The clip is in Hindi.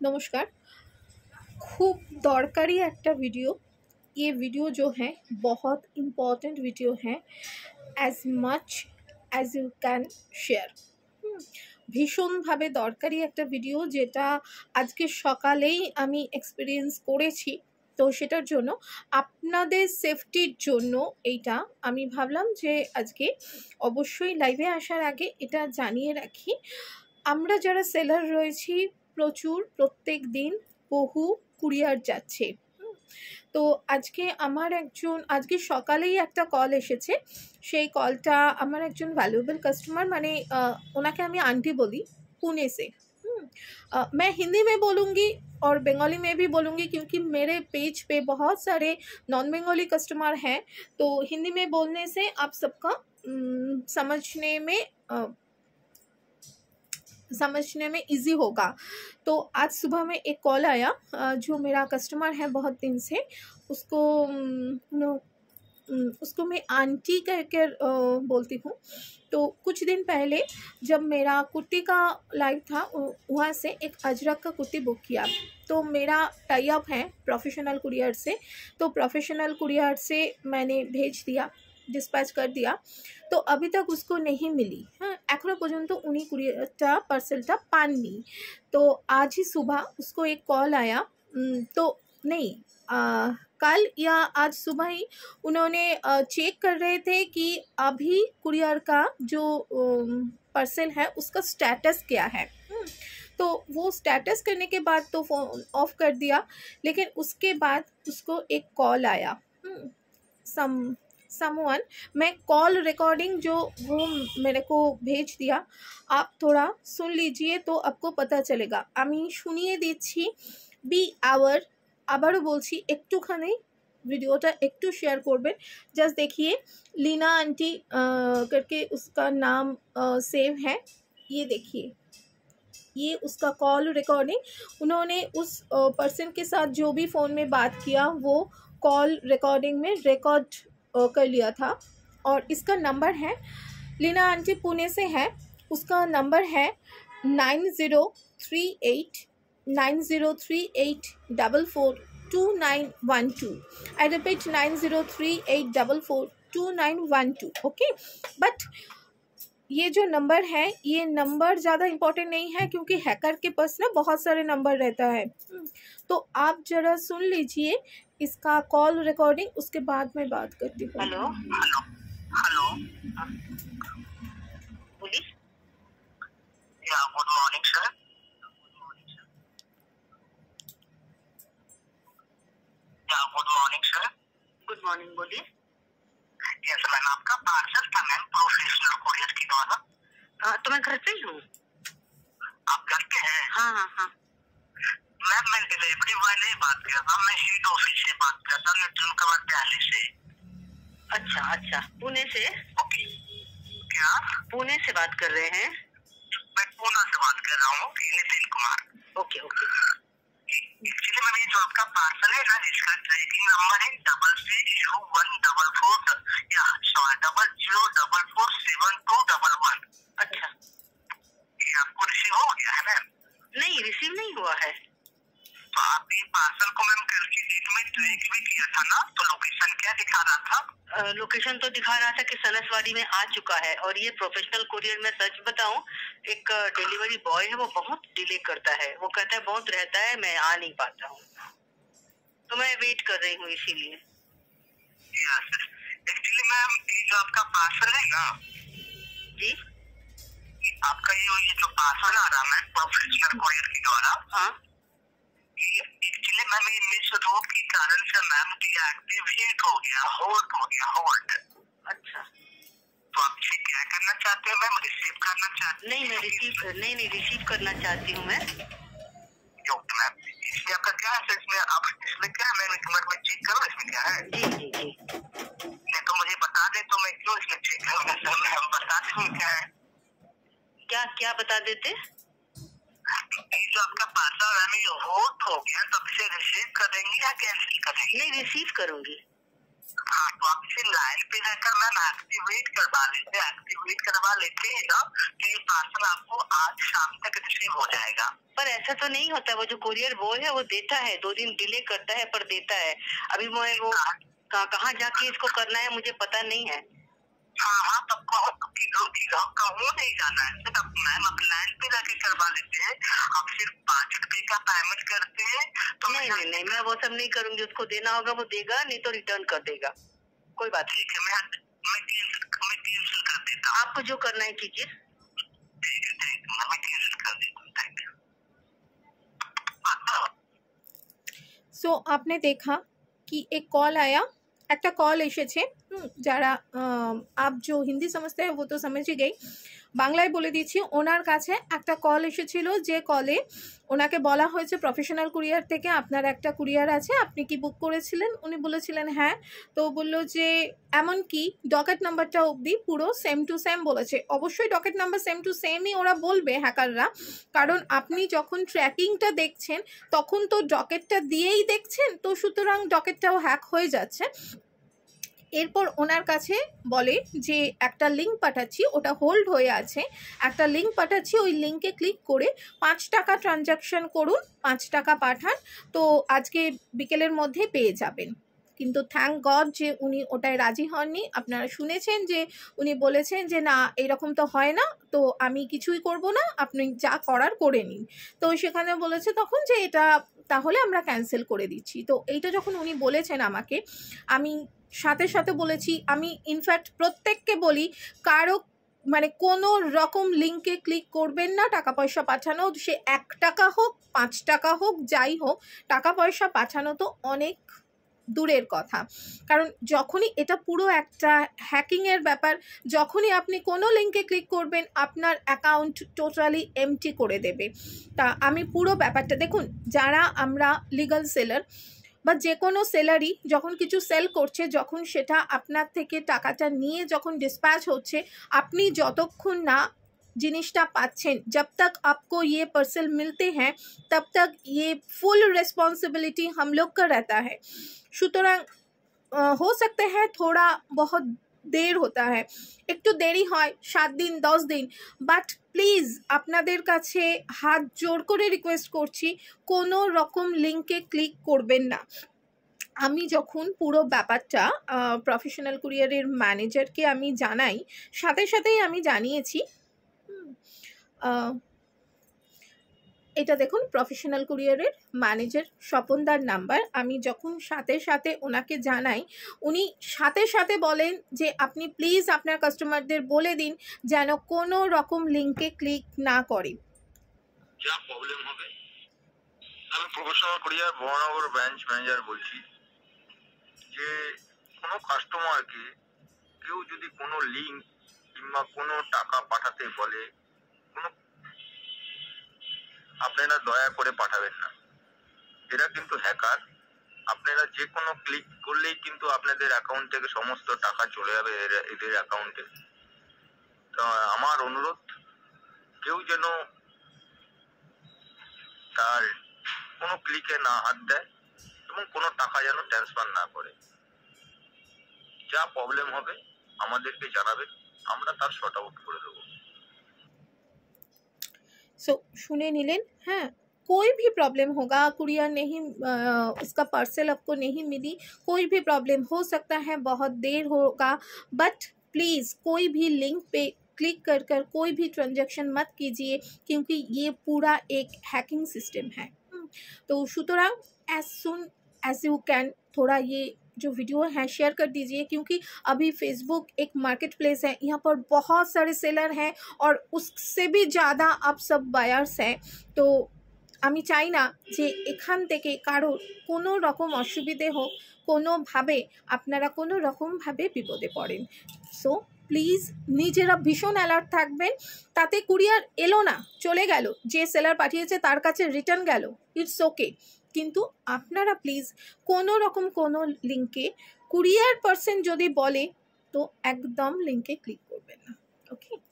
नमस्कार। खूब दरकारी एक वीडियो। ये वीडियो जो है बहुत इम्पोर्टेंट वीडियो है। As much as you can share. भीषण भावे दरकारी एक वीडियो जेटा आज के सकालेई आमी एक्सपिरियेंस करेছি। तो सेटार जोन्नो आपनादेर सेफ्टिर जोन्नो एइटा आमी भाबलाम जे आजके अवश्यई लाइभे आसार आगे एटा जानिये राखी। आमरा जारा सेलार रयेछि प्रचुर प्रत्येक दिन बहु कुरियार जाच्छे। तो आजके आमार एकजन आजके सकालेई एकटा कल एसेछे। सेई कलटा आमार एकजन भ্যালুয়েবল कस्टमार माने ओनाके आमी आंटी बोली पुणे से। मैं हिंदी में बोलूँगी और बंगाली में भी बोलूँगी क्योंकि मेरे पेज पे बहुत सारे नॉन बंगाली कस्टमर हैं। तो हिंदी में बोलने से आप सबका समझने में इजी होगा। तो आज सुबह में एक कॉल आया जो मेरा कस्टमर है बहुत दिन से। उसको मैं आंटी कहकर बोलती हूँ। तो कुछ दिन पहले जब मेरा कुर्ती का लाइव था वहाँ से एक अजरक का कुर्ती बुक किया। तो मेरा टाई अप है प्रोफेशनल कुरियर से। तो प्रोफेशनल कुरियर से मैंने भेज दिया, डिस्पैच कर दिया। तो अभी तक उसको नहीं मिली। हाँ, एखोनो पर्यन्त उन्हीं कुरियरटा पार्सेलटा पाननी। तो आज ही सुबह उसको एक कॉल आया। तो नहीं कल या आज सुबह ही उन्होंने चेक कर रहे थे कि अभी कुरियर का जो पार्सल है उसका स्टेटस क्या है। तो वो स्टेटस करने के बाद तो फ़ोन ऑफ कर दिया। लेकिन उसके बाद उसको एक कॉल आया समवन। मैं कॉल रिकॉर्डिंग जो वो मेरे को भेज दिया, आप थोड़ा सुन लीजिए तो आपको पता चलेगा। आमी शुनिए दिच्छी बी आवर आबारो बोलছি একটুখানি वीडियोटा एकटू शेयर करबें। जस्ट देखिए लीना आंटी करके उसका नाम सेव है। ये देखिए ये उसका कॉल रिकॉर्डिंग उन्होंने उस पर्सन के साथ जो भी फ़ोन में बात किया वो कॉल रिकॉर्डिंग में रिकॉर्ड कर लिया था। और इसका नंबर है, लीना आंटी पुणे से है, उसका नंबर है 9038442912। I repeat 9038442912। ओके, बट ये जो नंबर है ये नंबर ज़्यादा इम्पोर्टेंट नहीं है क्योंकि हैकर के पास ना बहुत सारे नंबर रहता है। तो आप ज़रा सुन लीजिए इसका कॉल रिकॉर्डिंग, उसके बाद मैं बात करती हूँ। हेलो हेलो हेलो बोलिए। Yeah good morning sir. Yeah good morning sir. Good morning बोलिए। यस मैम, आपका पार्सल था मैम प्रोफेशनल कुरियर के द्वारा। तो मैं घर पे ही हूँ। आप घर पे हैं? हाँ हाँ हाँ मैम, मैं डिलीवरी वाले बात कर रहा हूँ। मैं हेड ऑफिस से बात कर रहा हूँ, न्यूट्रल कवर दिल्ली से। अच्छा अच्छा, पुणे से? ओके। क्या पुणे से बात कर रहे हैं? मैं पुणे से बात कर रहा हूँ, Nitin Kumar. Okay okay. Actually ma'am ये जो आपका पार्सल है ना जिसका ट्रैकिंग नंबर है 660144 या 00447211। अच्छा, ये आपको रिसीव हो गया है मैम? नहीं, रिसीव नहीं हुआ है। तो आप ये पार्सल को मैम कल की डेट में ट्रैक भी किया था ना, तो लोकेशन क्या दिखा रहा था? लोकेशन तो दिखा रहा था कि सनसवाड़ी में आ चुका है। और ये प्रोफेशनल कुरियर में सच बताऊं, एक डिलीवरी बॉय है वो बहुत डिले करता है। वो कहता है बहुत रहता है, मैं आ नहीं पाता हूँ। तो मैं वेट कर रही हूँ इसीलिए। एक्चुअली मैम ये जो आपका पार्सल है ना जी, आपका ये जो पार्सल आ रहा है प्रोफेशनल कुरियर के द्वारा, हाँ एक्चुअली मैम ये मिस रूट के कारण से मैम डीएक्टिवेट हो गया, होल्ड। अच्छा, तो आप इसे क्या करना चाहते हैं मैम? रिसीव करना चाहते हैं? नहीं, मैं रिसीव करना चाहती हूँ मैं। ओके मैम, इसमें आपका क्या है? इसमें आप इसमें क्या है मैम? एक मिनट में चेक करो इसमें क्या है। जी जी जी, नहीं तो मुझे बता दे तो मैं क्यों इसमें चेक करूँगा सर। मैम बता दें क्या है? क्या क्या बता देते? ये जो आपका पार्सल है होल्ड हो गया, तब से रिसीव करेंगे या कैंसिल करेंगे? नहीं, रिसीव करूंगी। हाँ, तो आप फिर लाइन पे रहकर मैम एक्टिवेट करवा लेते हैं ना, तो ये पार्सल आपको आज शाम तक रिसीव हो जाएगा। पर ऐसा तो नहीं होता, वो जो कुरियर बॉय है वो देता है, 2 दिन डिले करता है पर देता है। अभी मैं वो कहाँ जाके इसको करना है मुझे पता नहीं है। हाँ, तब कहूँ नहीं जाना है, सिर्फ मैम आप लाइन पे जाके करवा लेते हैं। आप सिर्फ 5 रुपए का पेमेंट करते हैं तो नहीं, मैं वो सब नहीं करूंगी। उसको देना होगा वो देगा, नहीं तो रिटर्न कर देगा, कोई बात। ठीक है, मैं कैंसिल कर देता हूँ। आपको जो करना है कीजिए। ठीक है, मैं कैंसिल कर देता हूँ। Thank you. सो आपने देखा कि एक कॉल आया, একটা কল এসেছে। যারা আপ जो हिंदी समझते हैं वो तो समझ ही गई, বাংলায় বলে দিচ্ছি। ওনার কাছে একটা কল এসেছিল, যে কলে ওনাকে বলা হয়েছে প্রফেশনাল কুরিয়ার থেকে আপনার একটা কুরিয়ার আছে, আপনি কি বুক করেছিলেন? উনি বলেছিলেন হ্যাঁ। তো বলল যে এমনকি ডকেট নাম্বারটা অবধি পুরো সেম টু সেম বলেছে। অবশ্যই ডকেট নাম্বার সেম টু সেমই ওরা বলবে হ্যাকাররা, কারণ আপনি যখন ট্র্যাকিংটা দেখছেন তখন তো ডকেটটা দিয়েই দেখছেন, তো সুতরাং ডকেটটাও হ্যাক হয়ে যাচ্ছে। এরপর ওনার কাছে বলে যে একটা লিঙ্ক পাঠাচ্ছি, ওটা হোল্ড হয়ে আছে, একটা লিঙ্ক পাঠাচ্ছি, ওই লিঙ্কে ক্লিক করে 5 টাকা ট্রানজ্যাকশন করুন, 5 টাকা পাঠান, তো আজকে বিকেলের মধ্যে পেয়ে যাবেন। কিন্তু থ্যাংক গড যে উনি ওটায় রাজি হননি। আপনারা শুনেছেন যে উনি বলেছেন যে না, এরকম তো হয় না, তো আমি কিছুই করব না, আপনি যা করার করে নিন। তো সেখানে বলেছে তখন যে এটা তাহলে আমরা ক্যান্সেল করে দিচ্ছি। তো এইটা যখন উনি বলেছেন আমাকে, আমি সাথে সাথে বলেছি, আমি ইনফ্যাক্ট প্রত্যেককে বলি কারো মানে কোনো রকম লিঙ্কে ক্লিক করবেন না টাকা পয়সা পাঠানো, সে 1 টাকা হোক 5 টাকা হোক যাই হোক, টাকা পয়সা পাঠানো তো অনেক দূরের কথা। কারণ যখনই এটা পুরো একটা হ্যাকিংয়ের ব্যাপার, যখনই আপনি কোনো লিঙ্কে ক্লিক করবেন আপনার অ্যাকাউন্ট টোটালি এমটি করে দেবে। তা আমি পুরো ব্যাপারটা দেখুন, যারা আমরা লিগাল সেলার বা যে কোনো সেলারই যখন কিছু সেল করছে, যখন সেটা আপনার থেকে টাকাটা নিয়ে যখন ডিসপ্যাচ হচ্ছে, আপনি যতক্ষণ না जिनिसटा पाচ্ছেন, जब तक आपको ये पार्सल मिलते हैं तब तक ये फुल रिस्पॉन्सिबिलिटी हम लोग का रहता है। সুতরাং हो सकते हैं थोड़ा बहुत देर होता है, একটু দেরি হয় 7 দিন 10 দিন, বাট প্লিজ আপনাদের কাছে হাত জোর করে রিকোয়েস্ট করছি কোনো রকম লিঙ্কে ক্লিক করবেন না। আমি যখন পুরো ব্যাপারটা প্রফেশনাল কুরিয়ারের ম্যানেজারকে আমি জানাই, সাথে সাথেই আমি জানিয়েছি, এটা দেখুন প্রফেশনাল কুরিয়ারের ম্যানেজার স্বপনদার নাম্বার। আমি যখন সাথে সাথে ওনাকে জানাই, উনি সাথে সাথে বলেন যে আপনি প্লিজ আপনার কাস্টমারদের বলে দিন যেন কোনো রকম লিঙ্কে ক্লিক না করে। যা প্রবলেম হবে, আমি প্রফেশনাল কুরিয়ার বহনগর ব্রাঞ্চ ম্যানেজার বলছি, যে কোনো কাস্টমারকে কেউ যদি কোনো লিঙ্ক কিংবা কোনো টাকা পাঠাতে বলে, আপনারা দয়া করে পাঠাবেন না। এরা কিন্তু হ্যাকার, আপনারা যে কোনো ক্লিক করলেই কিন্তু আপনাদের অ্যাকাউন্ট থেকে সমস্ত টাকা চলে যাবে এদের অ্যাকাউন্টে। তো আমার অনুরোধ, কেউ যেন তার কোনো ক্লিকে না হাত দেয় এবং কোনো টাকা যেন ট্রান্সফার না করে। যা প্রবলেম হবে আমাদেরকে জানাবেন, আমরা তার শর্ট আউট করে দেবো। सो सुने नीलेन, हाँ कोई भी प्रॉब्लम होगा, कुरियर नहीं उसका पार्सल आपको नहीं मिली, कोई भी प्रॉब्लम हो सकता है, बहुत देर होगा, बट प्लीज़ कोई भी लिंक पे क्लिक कर कोई भी ट्रांजैक्शन मत कीजिए, क्योंकि ये पूरा एक हैकिंग सिस्टम है। तो सुतरां as soon as you can थोड़ा ये जो वीडियो है शेयर कर दीजिए, क्योंकि अभी फेसबुक एक मार्केट प्लेस है, यहाँ पर बहुत सारे सेलर हैं और उससे भी ज़्यादा आप सब बायर्स हैं। तो আমি চাই না যে এখান থেকে কারোর কোনো রকম অসুবিধে হোক, কোনোভাবে আপনারা কোনো রকমভাবে বিপদে পড়েন। সো প্লিজ নিজেরা ভীষণ অ্যালার্ট থাকবেন। তাতে কুরিয়ার এলো না, চলে গেল, যে সেলার পাঠিয়েছে তার কাছে রিটার্ন গেল, ইটস ওকে, কিন্তু আপনারা প্লিজ কোনো রকম কোনো লিঙ্কে কুরিয়ার পার্সন যদি বলে তো একদম লিঙ্কে ক্লিক করবেন না। ওকে।